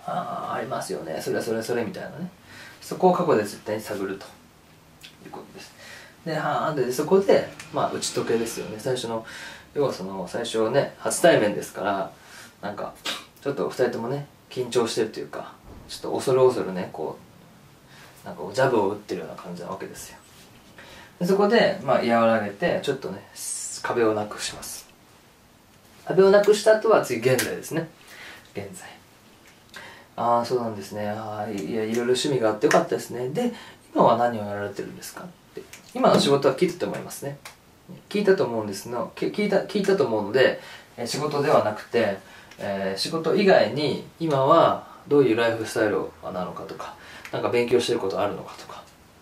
ありますよね、それみたいなね、そこを過去で絶対に探るということです。でそこで打ち解けですよね。最初の要は最初ね初対面ですから、なんかちょっと2人ともね緊張してるというか、ちょっと恐る恐るねこうなんかジャブを打ってるような感じなわけですよ。でそこで和らげてちょっとね壁をなくします。壁をなくした後は次現在ですね。現在、ああそうなんですね、いやいろいろ趣味があってよかったですね。で今は何をやられてるんですかって、今の仕事は聞いたと思いますね。聞いたと思うんですの、聞いたと思うので、仕事ではなくて、仕事以外に今はどういうライフスタイルなのかとか、なんか勉強してることあるのかとか、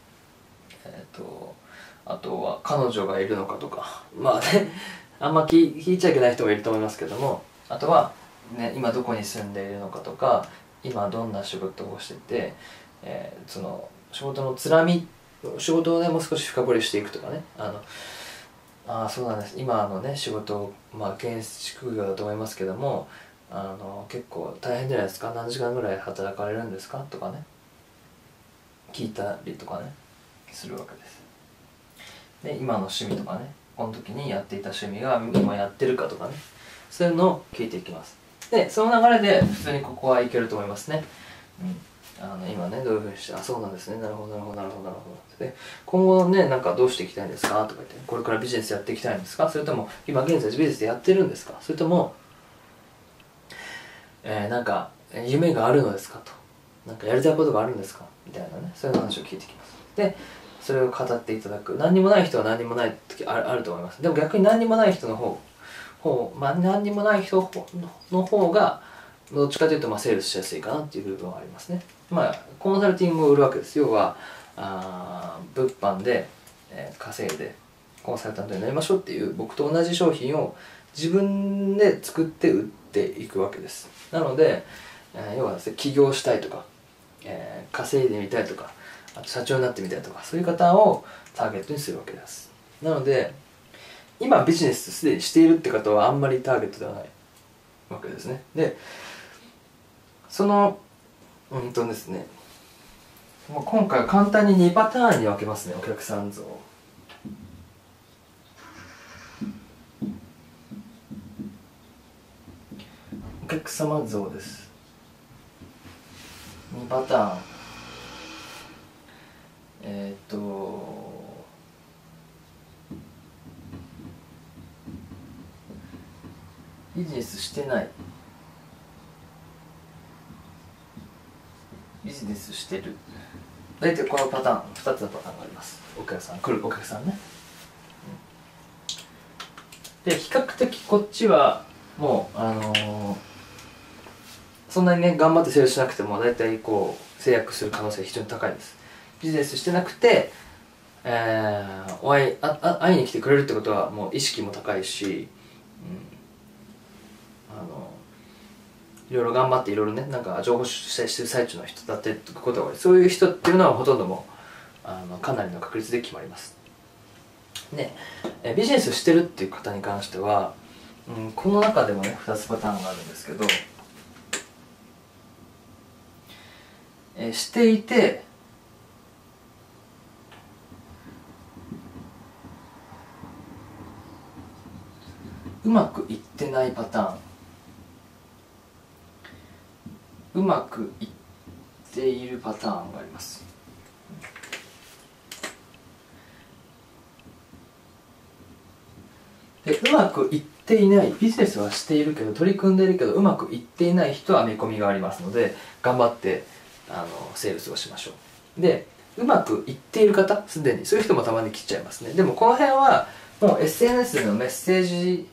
あとは彼女がいるのかとか、あんま聞いちゃいけない人もいると思いますけども、あとは、ね、今どこに住んでいるのかとか、今どんな仕事をしてて、その仕事のつらみ、仕事をねもう少し深掘りしていくとかね、そうなんです、今のね仕事、建築業だと思いますけども、結構大変じゃないですか、何時間ぐらい働かれるんですかとかね聞いたりとかねするわけです。で今の趣味とかね、この時にやっていた趣味が今やってるかとかね、そういうのを聞いていきます。でその流れで普通にここはいけると思いますね。今ねどういうふうにして、そうなんですね、なるほどで今後ねなんかどうしていきたいんですかとか言って、これからビジネスやっていきたいんですか、それとも今現在ビジネスでやってるんですか、それともなんか夢があるのですかと、なんかやりたいことがあるんですかみたいなね、そういう話を聞いてきます。でそれを語っていただく。何にもない人は何にもない時あると思います。でも逆に何にもない人の何にもない人の方がどっちかというとセールスしやすいかなっていう部分はありますね。コンサルティングを売るわけです。要は物販で、稼いでコンサルタントになりましょうっていう僕と同じ商品を自分で作って売っていくわけです。なので、要はですね、起業したいとか、稼いでみたいとか、あと社長になってみたいとか、そういう方をターゲットにするわけです。なので今ビジネスすでにしているって方はあんまりターゲットではないわけですね。でそのですね、今回は簡単に2パターンに分けますね。お客さん像、お客様像です。2パターン。ビジネスしてない、ビジネスしてる、大体このパターン、2つのパターンがあります。来るお客さんね。で比較的こっちはもうそんなにね頑張ってセールしなくても大体こう制約する可能性が非常に高いです。ビジネスしてなくて、会いに来てくれるってことはもう意識も高いし、いろいろ頑張っていろいろねなんか情報収集してる最中の人だってことが多い。そういう人っていうのはほとんどもかなりの確率で決まります。でビジネスしてるっていう方に関しては、この中でもね2つパターンがあるんですけど、していてうまくいってないパターン、うまくいっているパターンがあります。でうまくいっていない、ビジネスはしているけど取り組んでいるけどうまくいっていない人は見込みがありますので、頑張ってセールスをしましょう。でうまくいっている方、すでにそういう人もたまに来ちゃいますね。でもこの辺はもう SNS でのメッセージ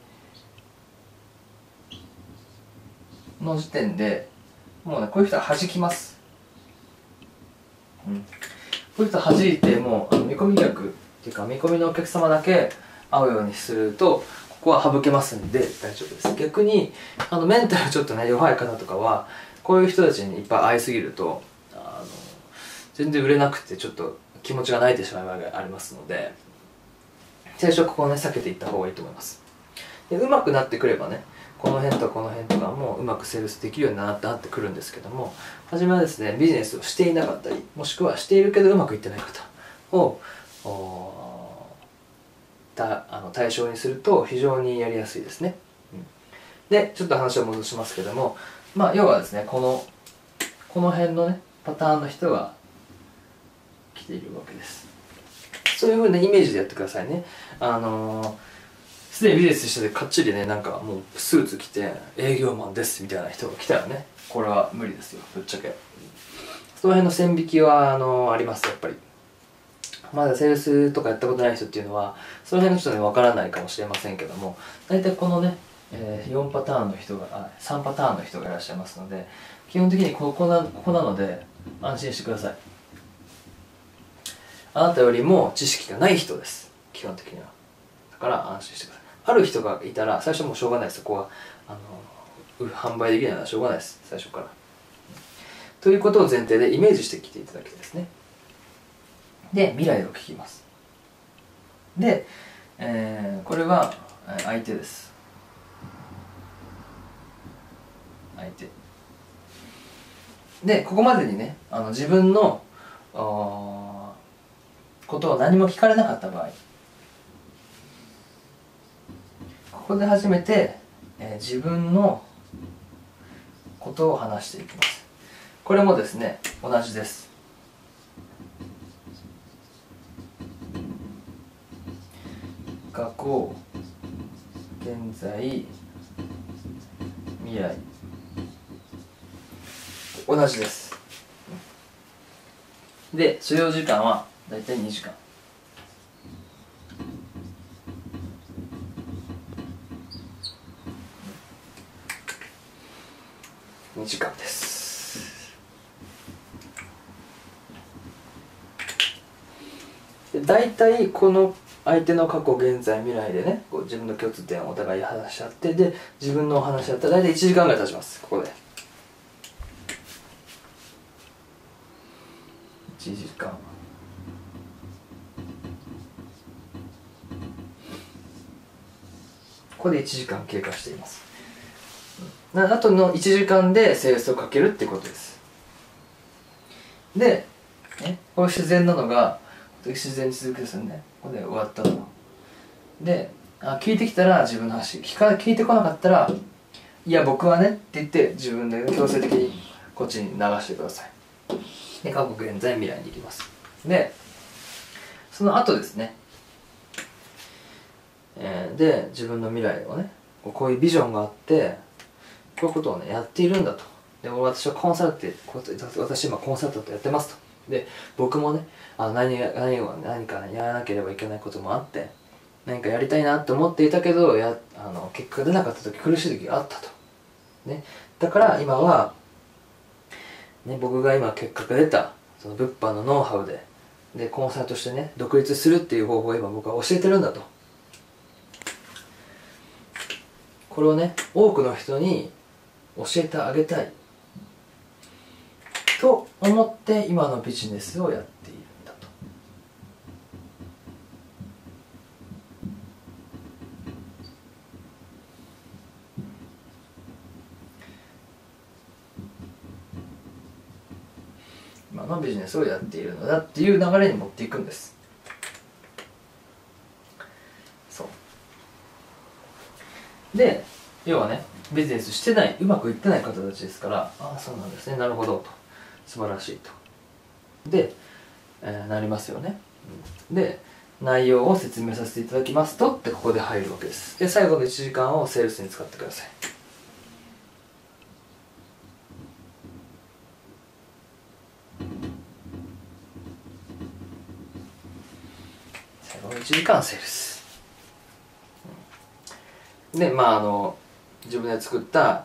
の時点でもうねこういう人は弾きます。こういう人は弾いて、もう見込み客っていうか見込みのお客様だけ会うようにするとここは省けますんで大丈夫です。逆にメンタルちょっとね弱い方とかはこういう人たちにいっぱい会いすぎると全然売れなくてちょっと気持ちが泣いてしまう場合がありますので、最初はここをね避けていった方がいいと思います。でうまくなってくればねこの辺とかこの辺とかもうまくセールスできるようになってくるんですけども、初めはですねビジネスをしていなかったり、もしくはしているけどうまくいってない方を対象にすると非常にやりやすいですね。でちょっと話を戻しますけども、要はですねこの辺のねパターンの人が来ているわけです。そういう風なイメージでやってくださいね。すでにビジネスしててかっちりねなんかもうスーツ着て営業マンですみたいな人が来たらね、これは無理ですよ、ぶっちゃけ。その辺の線引きはありますやっぱり。まだセールスとかやったことない人っていうのはその辺がちょっとね分からないかもしれませんけども、大体このね、4パターンの人が3パターンの人がいらっしゃいますので、基本的にここなので安心してください。あなたよりも知識がない人です、基本的には。だから安心してください。ある人がいたら最初もうしょうがないです。そこは販売できないのはしょうがないです、最初から。ということを前提でイメージしてきていただきたいですね。で未来を聞きます。で、これは相手です。相手で、ここまでにね自分のことを何も聞かれなかった場合、ここで初めて、自分のことを話していきます。これもですね同じです。過去、現在、未来、同じです。で所要時間はだいたい2時間。2時間です。で大体この相手の過去現在未来でねこう自分の共通点をお互い話し合って、で自分のお話し合ったら大体1時間ぐらい経ちます。ここで1時間。ここで1時間経過しています。あとの1時間でセールスをかけるってことです。で、これ自然なのが自然に続くですよね。ここで終わったと。で聞いてきたら自分の話、聞いてこなかったらいや僕はねって言って自分で強制的にこっちに流してください。で過去現在未来に行きます。でその後ですね、で自分の未来をねこういうビジョンがあってこういうことをねやっているんだと。で私は私今コンサルタントやってますと。で僕もね何か、ね、やらなければいけないこともあって何かやりたいなって思っていたけど結果が出なかった時、苦しい時があったと、ね、だから今は、ね、僕が今結果が出たその物販のノウハウでコンサルとしてね独立するっていう方法を今僕は教えてるんだと。これをね多くの人に教えてあげたいと思って今のビジネスをやっているんだと。今のビジネスをやっているのだっていう流れに持っていくんです。そうで要はねビジネスしてないうまくいってない方たちですから、ああそうなんですね、なるほどと、素晴らしいとで、なりますよね。で内容を説明させていただきますとってここで入るわけです。で最後の1時間をセールスに使ってください。最後の1時間セールスで自分で作った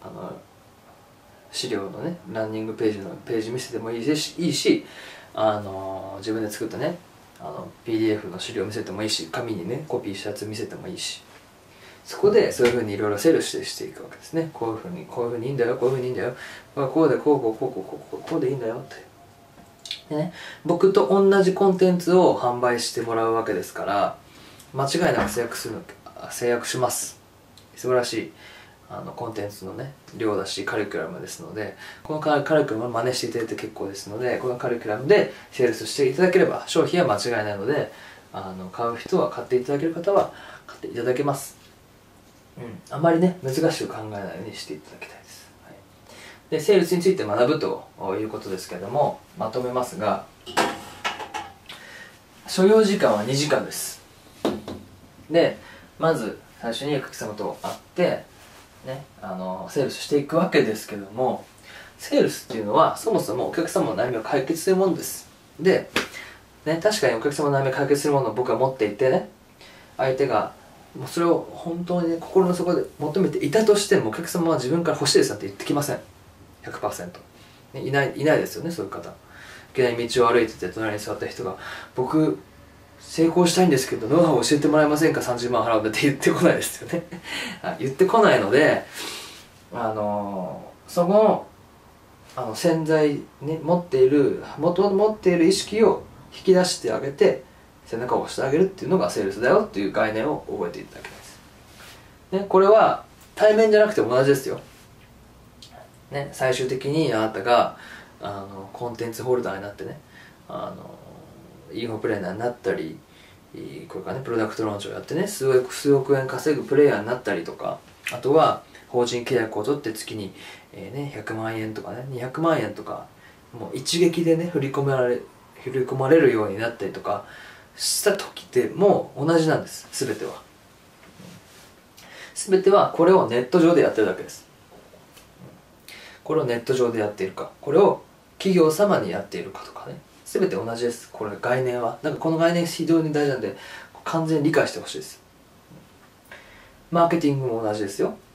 資料のねランニングページ見せてもいいし自分で作ったねPDF の資料見せてもいいし、紙にねコピーしたやつ見せてもいいし、そこでそういうふうにいろいろセールしていくわけですね。こういうふうにいいんだよ、こういうふうにいいんだよ、こうでこうでいいんだよってでね、僕と同じコンテンツを販売してもらうわけですから、間違いなく制約します。素晴らしいコンテンツのね量だしカリキュラムですので、このカリキュラムを真似していただいて結構ですので、このカリキュラムでセールスしていただければ商品は間違いないので、買う人は買っていただける方は買っていただけます。あまりね難しく考えないようにしていただきたいです。でセールスについて学ぶということですけれども、まとめますが、所要時間は2時間です。でまず最初にお客様と会ってね、セールスしていくわけですけども、セールスっていうのはそもそもお客様の悩みを解決するものです。で、ね、確かにお客様の悩みを解決するものを僕は持っていてね、相手がもうそれを本当に、ね、心の底で求めていたとしても、お客様は自分から欲しいですなんて言ってきません。 100%、ね、いないですよね、そういう方。いきなり道を歩いてて隣に座った人が「僕成功したいんですけどノウハウ教えてもらえませんか、30万払うんだ」って言ってこないですよね言ってこないので、その潜在ね持っている意識を引き出してあげて背中を押してあげるっていうのがセールスだよっていう概念を覚えていただきたいです、ね、これは対面じゃなくても同じですよ、ね、最終的にあなたがコンテンツホルダーになってね、インフォプレーナーになったり、これからねプロダクトローンチをやってね数億円稼ぐプレイヤーになったりとか、あとは法人契約を取って月に、100万円とかね200万円とかもう一撃でね振り込まれるようになったりとかした時でも同じなんです。全てはこれをネット上でやってるだけです。これをネット上でやっているか、これを企業様にやっているかとかね、全て同じです。これ概念はこの概念非常に大事なんで完全に理解してほしいです。マーケティングも同じですよ。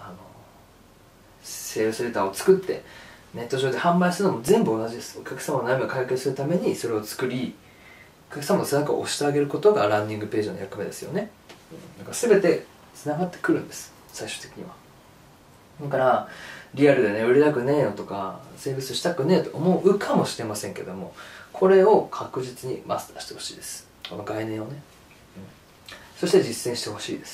セールスレターを作ってネット上で販売するのも全部同じです。お客様の悩みを解決するためにそれを作り、お客様の背中を押してあげることがランディングページの役目ですよね。全てつながってくるんです、最終的には。だからリアルでね売れたくねえよとかセールスしたくねえと思うかもしれませんけども、これを確実にマスターしてほしいです。この概念をね、そして実践してほしいです。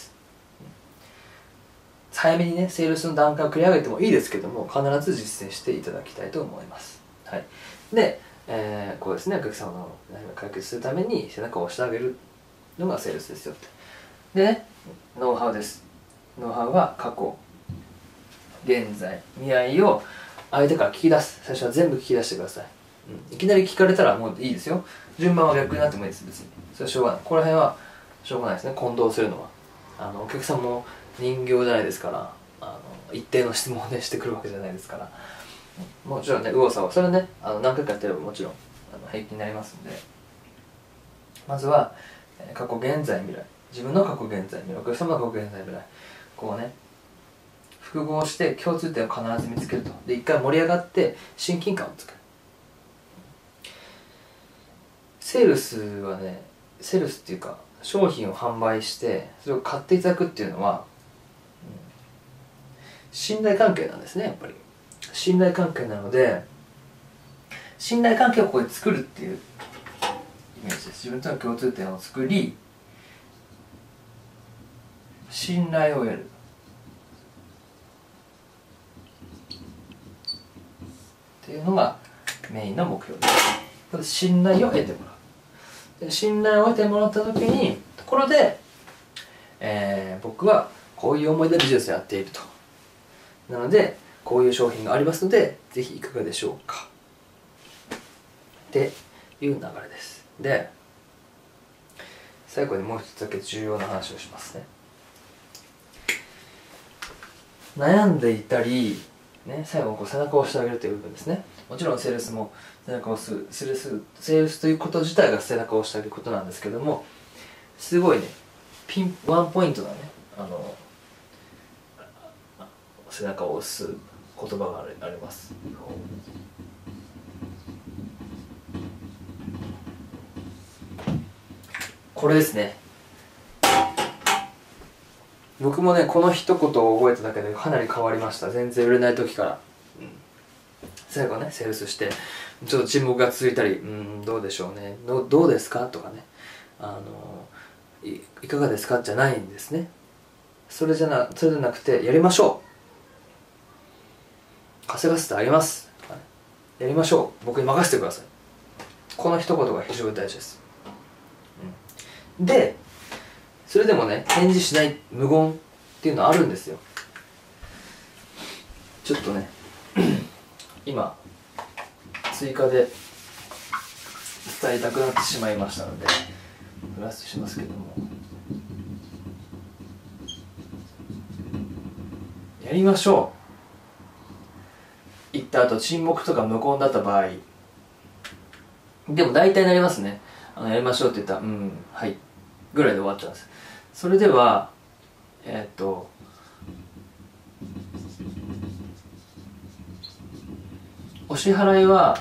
早めにねセールスの段階を繰り上げてもいいですけども、必ず実践していただきたいと思います。で、こうですね、お客様の悩みを解決するために背中を押してあげるのがセールスですよって。でね、ノウハウです。ノウハウは過去、現在、未来を相手から聞き出す。最初は全部聞き出してください。いきなり聞かれたらもういいですよ。順番は逆になってもいいです、別に。それはしょうがない。ここら辺はしょうがないですね、混同するのは。お客さんも人形じゃないですから、一定の質問をねしてくるわけじゃないですから、もちろんね右往左往、それはね何回かやってればもちろん平気になりますんで、まずは過去現在未来、自分の過去現在未来、お客様の過去現在未来、こうね複合して共通点を必ず見つけると。で一回盛り上がって親近感を作る。セールスはね、セールスっていうか商品を販売してそれを買っていただくっていうのは、信頼関係なんですね。やっぱり信頼関係なので、信頼関係をここで作るっていうイメージです。自分との共通点を作り信頼を得るっていうのがメインの目標です。これ信頼を得てもらう。で信頼を得てもらった時にところで、僕はこういう思いでビジネスをやっていると。なのでこういう商品がありますのでぜひいかがでしょうかっていう流れです。で最後にもう一つだけ重要な話をしますね。悩んでいたり、ね、最後こう背中を押してあげるという部分ですね。もちろんセールスも背中を押す、セールスということ自体が背中を押してあげることなんですけども、すごいねワンポイントなね背中を押す言葉があります。これですね。僕もねこの一言を覚えただけでかなり変わりました。全然売れない時から、最後ねセールスしてちょっと沈黙が続いたり、どうでしょうね、どうですかとかね、いかがですかじゃないんですね。それじゃなくてやりましょ稼がせてあげますとかね、やりましょう、僕に任せてください、この一言が非常に大事です、でそれでもね返事しない無言っていうのはあるんですよ。ちょっとね今追加で伝えたくなってしまいましたのでプラスしますけども、やりましょう言った後沈黙とか無言だった場合でも大体なりますね。やりましょうって言ったらうんはいぐらいで終わっちゃうんです。それではお支払いは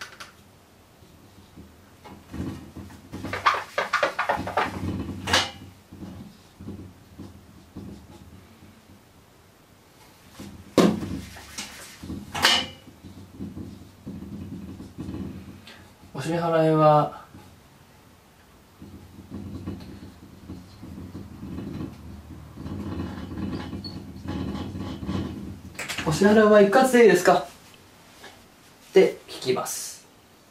お支払いはお支払いは一括でいいですかって聞きます、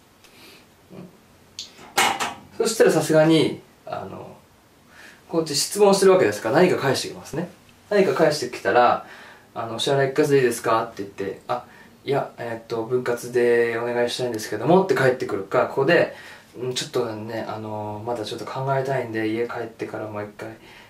そしたらさすがにこっち質問してるわけですから何か返してきますね。何か返してきたらお支払い一括でいいですかって言っていや分割でお願いしたいんですけどもって返ってくるか、ここでちょっとねまだちょっと考えたいんで家帰ってからもう一回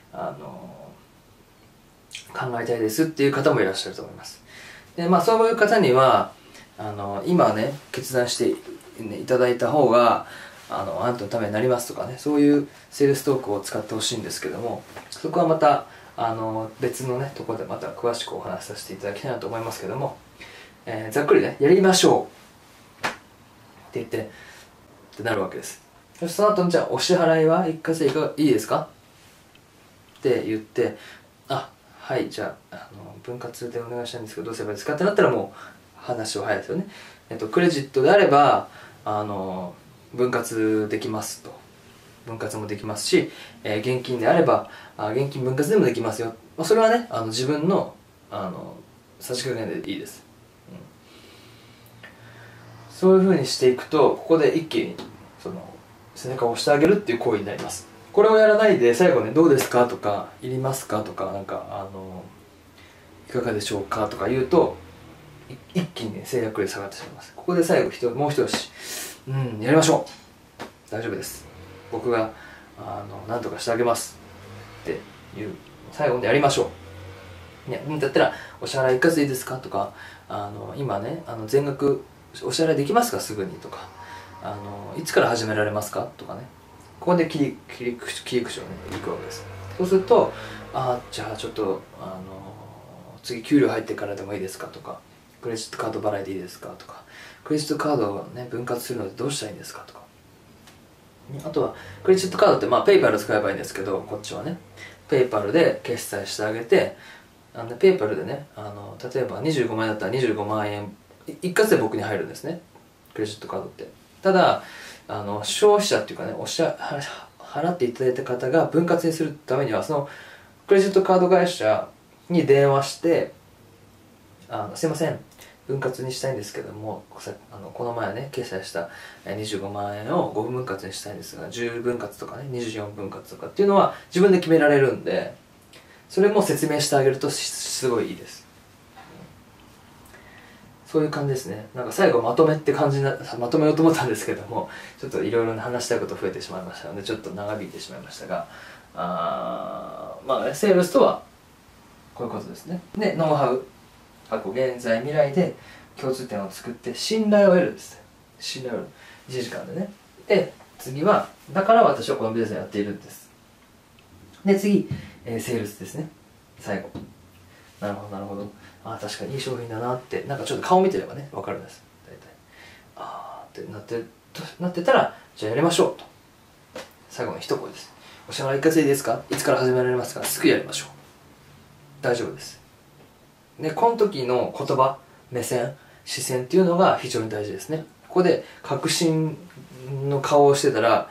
考えたいですっていう方もいらっしゃると思います。でそういう方には今ね決断して、いただいた方があなたのためになりますとかね、そういうセールストークを使ってほしいんですけども、そこはまた別のねところでまた詳しくお話しさせていただきたいなと思いますけども、ざっくりねやりましょうって言ってなるわけです。その後にじゃあお支払いは一括でいいですかって言ってはいじゃあ分割でお願いしたいんですけどどうすればいいですかってなったらもう話は早いですよね。クレジットであれば分割できますと、分割もできますし、現金であれば現金分割でもできますよ、それはね自分のさじ加減でいいです、そういうふうにしていくとここで一気に背中を押してあげるっていう行為になります。これをやらないで最後ね「どうですか?」とか「いりますか?」とかいかがでしょうか?」とか言うと一気に、制約で下がってしまいます。ここで最後もう一押しやりましょう大丈夫です僕が何とかしてあげますっていう最後にやりましょう、ね、だったらお支払い一括でいいですかとか今ね全額お支払いできますかすぐにとかいつから始められますかとかね、ここで切り口をねいくわけです。そうするとじゃあちょっと次給料入ってからでもいいですかとか、クレジットカード払いでいいですかとか、クレジットカードをね分割するのでどうしたらいいんですかとか、あとはクレジットカードってペイパル使えばいいんですけど、こっちはねペイパルで決済してあげてペイパルでね例えば25万円だったら25万円一括で僕に入るんですね、クレジットカードって。ただ消費者っていうかね払っていただいた方が分割にするためにはそのクレジットカード会社に電話してすいません分割にしたいんですけどもこの前ね決済した25万円を5分割にしたいんですが10分割とかね24分割とかっていうのは自分で決められるんで、それも説明してあげるとすごいいいです。そういう感じですね。なんか最後まとめって感じまとめようと思ったんですけどもちょっといろいろ話したいこと増えてしまいましたのでちょっと長引いてしまいましたがセールスとはこういうことですね。でノウハウ過去現在未来で共通点を作って信頼を得るんです。信頼を得る1時間でね。で次はだから私はこのビジネスをやっているんです。で次、セールスですね。最後なるほどなるほど、確かにいい商品だなってなんかちょっと顔見てればね分かるんです大体。ってなってたらじゃあやりましょうと最後の一声です。お支払い一括でいいですか、いつから始められますか、すぐやりましょう、大丈夫です。でこの時の言葉目線視線っていうのが非常に大事ですね。ここで確信の顔をしてたら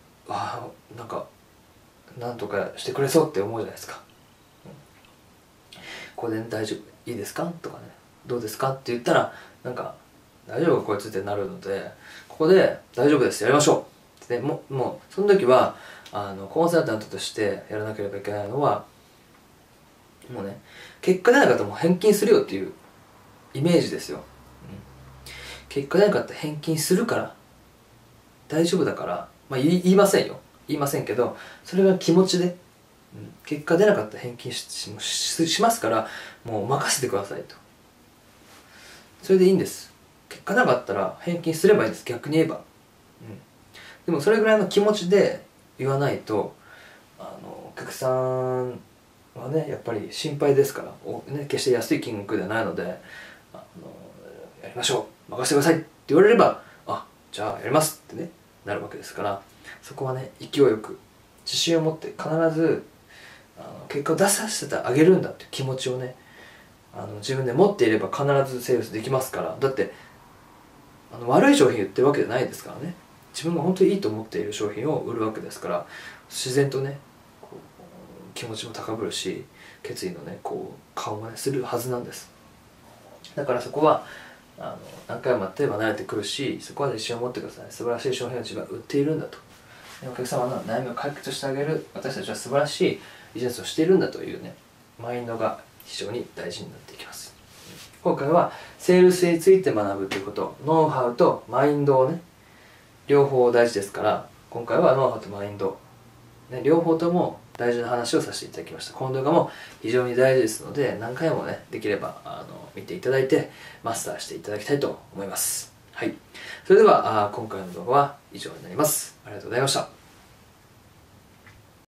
なんとかしてくれそうって思うじゃないですか。ここで、大丈夫いいですかとかねどうですかって言ったら、なんか大丈夫かこいつってなるので、ここで大丈夫です、やりましょうで、もうその時はコンサルタントとしてやらなければいけないのは、もうね、結果出なかったらもう返金するよっていうイメージですよ、結果出なかったら返金するから大丈夫だから、言いませんよ、言いませんけど、それが気持ちで、結果出なかったら返金しますから、もう任せてくださいと。それでいいんです。結果なかったら返金すればいいんです、逆に言えば、でもそれぐらいの気持ちで言わないと、お客さんはねやっぱり心配ですから、決して安い金額ではないので、やりましょう、任せてくださいって言われれば、じゃあやりますってねなるわけですから、そこはね勢いよく自信を持って必ず結果を出させてあげるんだっていう気持ちをね、自分で持っていれば必ずセールスできますから。だって悪い商品売ってるわけじゃないですからね。自分が本当にいいと思っている商品を売るわけですから、自然とね気持ちも高ぶるし、決意のね顔もねするはずなんです。だからそこは何回もやってれば慣れてくるし、そこは自信を持ってください。素晴らしい商品を自分は売っているんだと、お客様の悩みを解決してあげる、私たちは素晴らしいビジネスをしているんだというねマインドが非常に大事になっていきます。今回はセールスについて学ぶということ、ノウハウとマインドをね両方大事ですから、今回はノウハウとマインド、両方とも大事な話をさせていただきました。この動画も非常に大事ですので、何回もねできれば見ていただいてマスターしていただきたいと思います。はい、それでは今回の動画は以上になります。ありがとうございました。